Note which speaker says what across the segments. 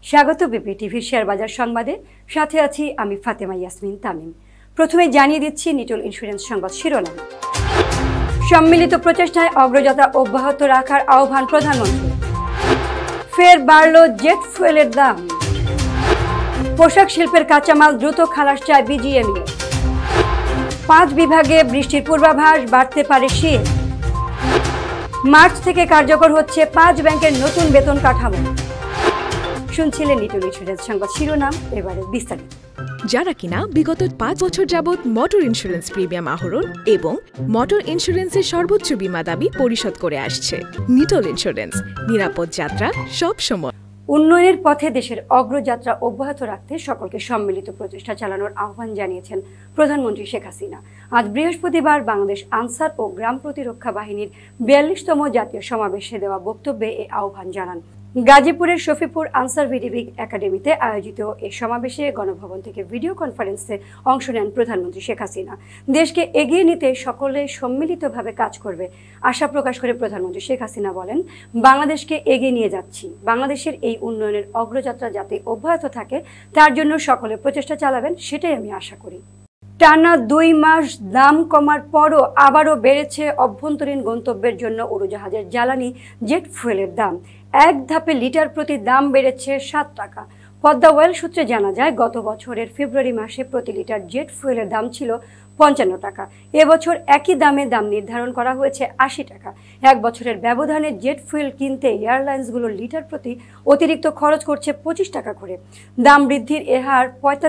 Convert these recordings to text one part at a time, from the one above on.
Speaker 1: স্বাগত বিপি টিভির শেয়ার বাজার সংবাদে। সাথে আছি আমি ফাতেমা ইয়াসমিন তামিম। প্রথমে জানিয়ে দিচ্ছি নিটল ইন্স্যুরেন্স সংবাদ শিরোনাম। সম্মিলিত প্রচেষ্টায় অগ্রযাত্রা অব্যাহত রাখার আহ্বান প্রধানমন্ত্রী। ফের বাড়ল জেট ফুয়েলের দাম। পোশাক শিল্পের কাঁচামাল দ্রুত খালাস চায় বিজিএমইএ। 5 বিভাগে বৃষ্টির পূর্বাভাস, বাড়তে পারে শীত। মার্চ থেকে কার্যকর হচ্ছে 5 ব্যাংকের নতুন বেতন কাঠামো। শুনছিলেন নিটল ইন্স্যুরেন্স সংবাদ শিরোনাম, এবারে বিস্তারিত।
Speaker 2: যারা কিনা বিগত 5 বছর যাবৎ মোটর ইন্স্যুরেন্স প্রিমিয়াম আহরণ এবং মোটর ইন্স্যুরেন্সের সর্বোচ্চ বীমা দাবি পরিশোধ করে আসছে। নিটল ইন্স্যুরেন্স, নিরাপদ যাত্রা সব সময়।
Speaker 1: উন্নয়নের পথে দেশের অগ্রযাত্রা অব্যাহত রাখতে সকলকে সম্মিলিত প্রচেষ্টা চালানোর আহ্বান জানিয়েছেন প্রধানমন্ত্রী শেখ হাসিনা। আজ বৃহস্পতিবার বাংলাদেশ আনসার ও গ্রাম প্রতিরক্ষা বাহিনীর 42তম জাতীয় সমাবেশে দেওয়া বক্তব্যে এই আহ্বান জানান। গাজীপুরের শফিপুর আনসার ভিডিপি একাডেমিতে আয়োজিত এই সমাবেশে গণভবন থেকে ভিডিও কনফারেন্সে অংশ নেন প্রধানমন্ত্রী শেখ হাসিনা। দেশকে এগিয়ে নিতে সকলে সম্মিলিতভাবে কাজ করবে আশা প্রকাশ করে প্রধানমন্ত্রী শেখ হাসিনা বলেন, বাংলাদেশকে এগিয়ে নিয়ে যাচ্ছি। বাংলাদেশের এই উন্নয়নের অগ্রযাত্রা যাতে অব্যাহত থাকে তার জন্য সকলে প্রচেষ্টা চালাবেন, সেটাই আমি আশা করি। টানা 2 মাস দাম কমার পরও আবারও বেড়েছে অভ্যন্তরীণ গন্তব্যের জন্য উড়োজাহাজের জ্বালানি জেট ফুয়েলের দাম। এক ধাপে লিটার প্রতি দাম বেড়েছে 7 টাকা। পদ্মা ওয়েল সূত্রে জানা যায়, গত বছরের ফেব্রুয়ারি মাসে প্রতি লিটার জেট ফুয়েলের দাম ছিল 55 টাকা। এবছর একই দামে দাম নির্ধারণ করা হয়েছে 80 টাকা। 1 বছরের ব্যবধানে জেট ফুয়েল কিনতে এয়ারলাইন্সগুলো লিটার প্রতি অতিরিক্ত খরচ করছে 25 টাকা করে। দাম বৃদ্ধির এ হার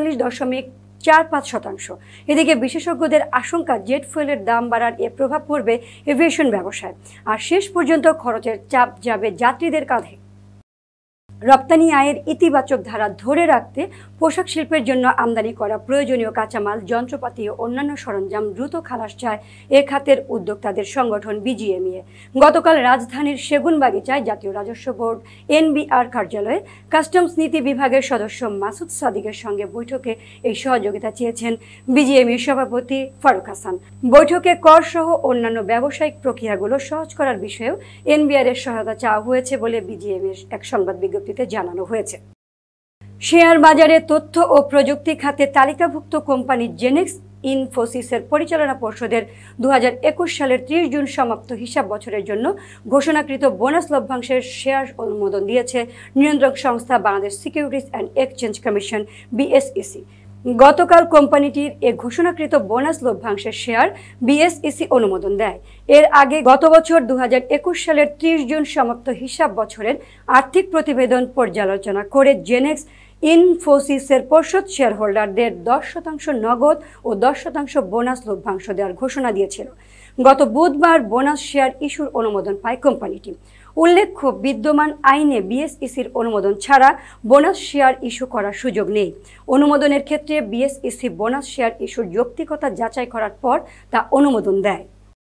Speaker 1: 45.45%। এদিকে বিশেষজ্ঞদের আশঙ্কা, জেট ফুয়েলের দাম বাড়ার এ প্রভাব পড়বে এভিয়েশন ব্যবসায়, আর শেষ পর্যন্ত খরচের চাপ যাবে যাত্রীদের কাঁধে। রপ্তানি আয়ের ইতিবাচক ধারা ধরে রাখতে পোশাক শিল্পের জন্য আমদানি করা প্রয়োজনীয় কাঁচামাল, যন্ত্রপাতি ও অন্যান্য সরঞ্জাম দ্রুত খালাস চায় এ খাতের উদ্যোক্তাদের সংগঠন বিজিএমইএ। গতকাল রাজধানীর সেগুনবাগিচায় জাতীয় রাজস্ব বোর্ড এনবিআর কার্যালয়ে কাস্টমস নীতি বিভাগের সদস্য মাসুদ সাদিকের সঙ্গে বৈঠকে এই সহযোগিতা চেয়েছেন বিজিএমইএ সভাপতি ফারুক হাসান। বৈঠকে কর সহ অন্যান্য ব্যবসায়িক প্রক্রিয়াগুলো সহজ করার বিষয়েও এনবিআর এর সহায়তা চাওয়া হয়েছে বলে বিজিএমইএর এক সংবাদ বিজ্ঞপ্তিতে জানানো হয়েছে। শেয়ার বাজারে তথ্য ও প্রযুক্তি খাতে তালিকাভুক্ত কোম্পানি জেনেক্স ইনফোসিসের পরিচালনা পর্ষদের 2021 সালের 30 জুন সমাপ্ত হিসাব বছরের জন্য ঘোষণাকৃত বোনাস লভ্যাংশের শেয়ার অনুমোদন দিয়েছে নিয়ন্ত্রক সংস্থা Bangladesh securities and exchange commission BSEC. গতকাল কোম্পানিটির এ ঘোষণাকৃত বোনাস লভ্যাংশের শেয়ার বিএসইসি অনুমোদন দেয়। এর আগে গত বছর 2021 সালের 30 জুন সমাপ্ত হিসাব বছরের আর্থিক প্রতিবেদন পর্যালোচনা করে জেনেক্স ইনফোসিসের পর্ষদ শেয়ার হোল্ডারদের 10% নগদ ও 10% বোনাস লভ্যাংশ দেওয়ার ঘোষণা দিয়েছিল। গত বুধবার বোনাস শেয়ার ইস্যুর অনুমোদন পায় কোম্পানিটি। উল্লেখ্য, বিদ্যমান আইনে বিএসইসির অনুমোদন ছাড়া বোনাস শেয়ার ইস্যু করার সুযোগ নেই। অনুমোদনের ক্ষেত্রে বিএসইসি বোনাস শেয়ার ইস্যুর যৌক্তিকতা যাচাই করার পর তা অনুমোদন দেয়।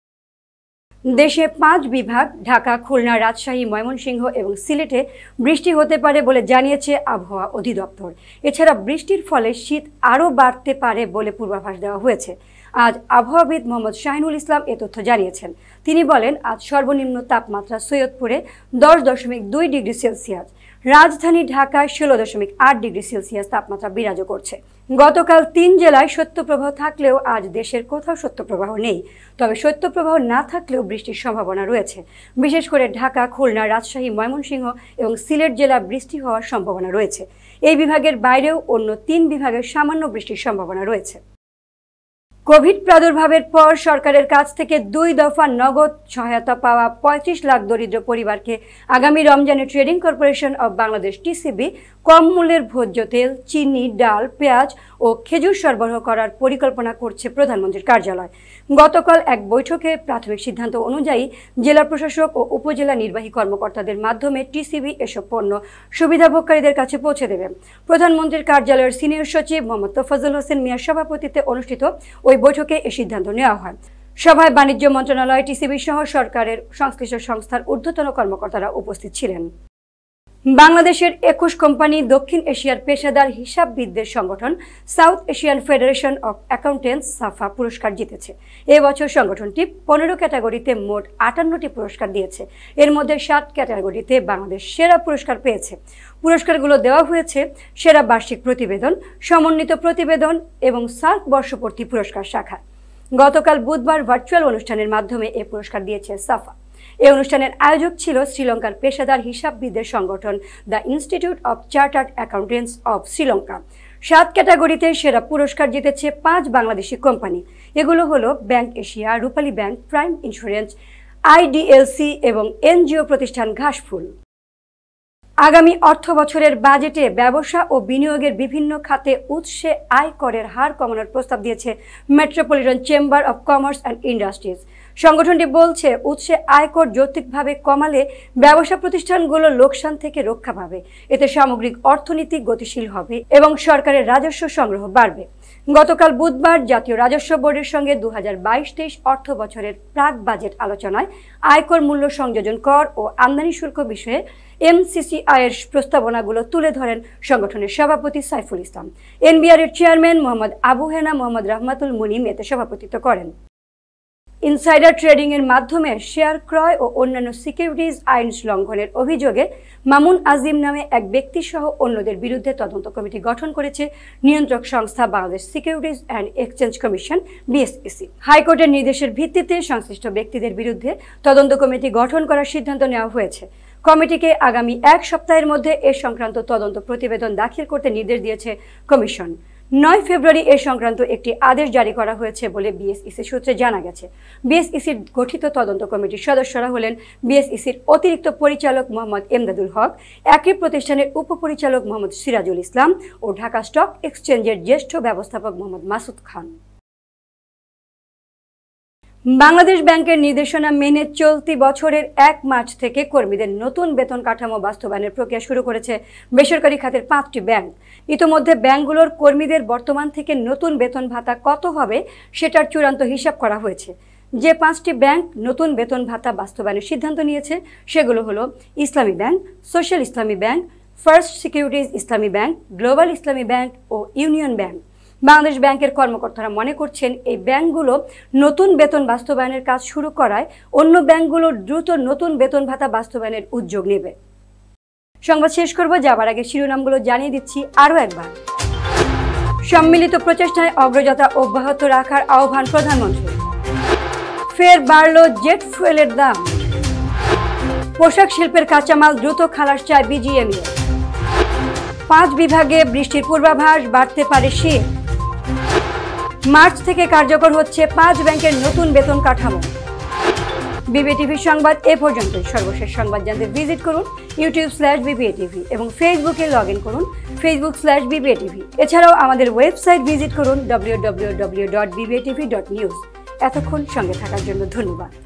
Speaker 1: দেশে 5 বিভাগ ঢাকা, খুলনা, রাজশাহী, ময়মনসিংহ এবং সিলেটে বৃষ্টি হতে পারে বলে জানিয়েছে আবহাওয়া অধিদপ্তর। এছাড়া বৃষ্টির ফলে শীত আরও বাড়তে পারে বলে পূর্বাভাস দেওয়া হয়েছে। আজ আবহাওয়াবিদ মোহাম্মদ শাহিনুল ইসলাম এ তথ্য জানিয়েছেন। তিনি বলেন, আজ সর্বনিম্ন তাপমাত্রা সৈয়দপুরে 10.2 ডিগ্রি সেলসিয়াস, রাজধানী ঢাকায় 16.8 ডিগ্রি সেলসিয়াস তাপমাত্রা বিরাজ করছে। গতকাল 3 জেলায় শৈত্যপ্রবাহ থাকলেও আজ দেশের কোথাও শৈত্যপ্রবাহ নেই। তবে শৈত্যপ্রবাহ না থাকলেও বৃষ্টির সম্ভাবনা রয়েছে। বিশেষ করে ঢাকা, খুলনা, রাজশাহী, ময়মনসিংহ এবং সিলেট জেলা বৃষ্টি হওয়ার সম্ভাবনা রয়েছে। এই বিভাগের বাইরেও অন্য 3 বিভাগের সামান্য বৃষ্টির সম্ভাবনা রয়েছে। কোভিড প্রাদুর্ভাবের পর সরকারের কাছ থেকে 2 দফা নগদ সহায়তা পাওয়া 35 লাখ দরিদ্র পরিবারকে আগামী রমজানে trading corporation of Bangladesh TCB কম মূল্যের ভোজ্য তেল, চিনি, ডাল, পেঁয়াজ ও খেজুর সরবরাহ করার পরিকল্পনা করছে প্রধানমন্ত্রীর কার্যালয়। গতকাল এক বৈঠকে প্রাথমিক সিদ্ধান্ত অনুযায়ী জেলা প্রশাসক ও উপজেলা নির্বাহী কর্মকর্তাদের মাধ্যমে টিসিবি এসব পণ্য সুবিধাভোগকারীদের কাছে পৌঁছে দেবে। প্রধানমন্ত্রীর কার্যালয়ের সিনিয়র সচিব মোহাম্মদ তোফাজ্জল হোসেন মিয়ার সভাপতিত্বে অনুষ্ঠিত ওই বৈঠকে এ সিদ্ধান্ত নেওয়া হয়। সভায় বাণিজ্য মন্ত্রণালয়, টিসিবি সহ সরকারের সংশ্লিষ্ট সংস্থার ঊর্ধ্বতন কর্মকর্তারা উপস্থিত ছিলেন। বাংলাদেশের 21 কোম্পানি দক্ষিণ এশিয়ার পেশাদার হিসাববিদদের সংগঠন South Asian federation of accountants SAFA পুরস্কার জিতেছে। এবছর সংগঠনটি 15 ক্যাটাগরিতে মোট 58টি পুরস্কার দিয়েছে। এর মধ্যে 7 ক্যাটাগরিতে বাংলাদেশ সেরা পুরস্কার পেয়েছে। পুরস্কারগুলো দেওয়া হয়েছে সেরা বার্ষিক প্রতিবেদন, সমন্বিত প্রতিবেদন এবং সার্ক বর্ষপূর্তি পুরস্কার শাখা। গতকাল বুধবার ভার্চুয়াল অনুষ্ঠানের মাধ্যমে এই পুরস্কার দিয়েছে সাফা। এই অনুষ্ঠানের আয়োজক ছিল শ্রীলঙ্কার পেশাদার হিসাববিদদের সংগঠন the institute of chartered accountants of Sri Lanka. 7 ক্যাটাগরিতে সেরা পুরস্কার জিতেছে 5 বাংলাদেশি কোম্পানি। এগুলো হলো bank Asia, Rupali bank, prime insurance, IDLC এবং এনজিও প্রতিষ্ঠান ঘাসফুল। আগামী অর্থ বছরের বাজেটে ব্যবসা ও বিনিয়োগের বিভিন্ন খাতে উৎসে আয় করের হার কমানোর প্রস্তাব দিয়েছে metropolitan chamber of commerce and industries. সংগঠনটি বলছে, উৎসে আয়কর যৌক্তিকভাবে কমালে ব্যবসা প্রতিষ্ঠানগুলো লোকসান থেকে রক্ষা পাবে। এতে সামগ্রিক অর্থনীতি গতিশীল হবে এবং সরকারের রাজস্ব সংগ্রহ বাড়বে। গতকাল বুধবার জাতীয় রাজস্ব বোর্ডের সঙ্গে 2022-23 অর্থ বছরের প্রাক বাজেট আলোচনায় আয়কর মূল্য সংযোজন কর ও আমদানি শুল্ক বিষয়ে MCCI এর প্রস্তাবনাগুলো তুলে ধরেন সংগঠনের সভাপতি সাইফুল ইসলাম। NBR এর চেয়ারম্যান মোহাম্মদ আবু হেনা মোহাম্মদ রহমাতুল মুনিম এতে সভাপতিত্ব করেন। ইনসাইডার ট্রেডিং এর মাধ্যমে শেয়ার ক্রয় ও অন্যান্য সিকিউরিটিজ আইন লঙ্ঘনের অভিযোগে মামুন আজিম নামে এক ব্যক্তি সহ অন্যদের বিরুদ্ধে তদন্ত কমিটি গঠন করেছে নিয়ন্ত্রক সংস্থা Bangladesh securities and exchange commission BSEC। হাইকোর্টের নির্দেশের ভিত্তিতে সংশ্লিষ্ট ব্যক্তিদের বিরুদ্ধে তদন্ত কমিটি গঠন করার সিদ্ধান্ত নেওয়া হয়েছে। কমিটিকে আগামী 1 সপ্তাহের মধ্যে এ সংক্রান্ত তদন্ত প্রতিবেদন দাখিল করতে নির্দেশ দিয়েছে কমিশন। 9 ফেব্রুয়ারি এ সংক্রান্ত একটি আদেশ জারি করা হয়েছে বলে BSEC সূত্রে জানা গেছে। BSECর গঠিত তদন্ত কমিটির সদস্যরা হলেন BSECর অতিরিক্ত পরিচালক মোহাম্মদ এমদাদুল হক, একই প্রতিষ্ঠানের উপপরিচালক মোহাম্মদ সিরাজুল ইসলাম ও ঢাকা স্টক এক্সচেঞ্জের জ্যেষ্ঠ ব্যবস্থাপক মোহাম্মদ মাসুদ খান। বাংলাদেশ ব্যাংকের নির্দেশনা মেনে চলতি বছরের 1 মার্চ থেকে কর্মীদের নতুন বেতন কাঠামো বাস্তবায়নের প্রক্রিয়া শুরু করেছে বেসরকারি খাতের 5টি ব্যাংক। ইতোমধ্যে ব্যাংকগুলোর কর্মীদের বর্তমান থেকে নতুন বেতন ভাতা কত হবে সেটার চূড়ান্ত হিসাব করা হয়েছে। যে 5টি ব্যাংক নতুন বেতন ভাতা বাস্তবায়নের সিদ্ধান্ত নিয়েছে সেগুলো হলো Islami bank, social Islami bank, first securities Islami bank, global Islami bank ও ইউনিয়ন ব্যাংক। বাংলাদেশ ব্যাংকের কর্মকর্তারা মনে করছেন, এই ব্যাংকগুলো নতুন বেতন বাস্তবায়নের কাজ শুরু করায় অন্য ব্যাংকগুলো দ্রুত নতুন বেতন ভাতা বাস্তবায়নের উদ্যোগ নেবে। সংবাদ শেষ করব, যাবার আগে শিরোনামগুলো জানিয়ে দিচ্ছি আরও একবার। সম্মিলিত প্রচেষ্টায় অগ্রযাত্রা অব্যাহত রাখার আহ্বান প্রধানমন্ত্রী। ফের বাড়ল জেট ফুয়েলের দাম। পোশাক শিল্পের কাঁচামাল দ্রুত খালাস চায় BGME। 5 বিভাগে বৃষ্টির পূর্বাভাস, বাড়তে পারে শীত। মার্চ থেকে কার্যকর হচ্ছে 5 ব্যাংকের নতুন বেতন কাঠামো। BBA TV সংবাদ এ পর্যন্তই। সর্বশেষ সংবাদ জানতে ভিজিট করুন YouTube/BBA TV এবং ফেসবুকে লগ ইন করুন Facebook/BBA TV। এছাড়াও আমাদের ওয়েবসাইট ভিজিট করুন www.bbatv.news। এতক্ষণ সঙ্গে থাকার জন্য ধন্যবাদ।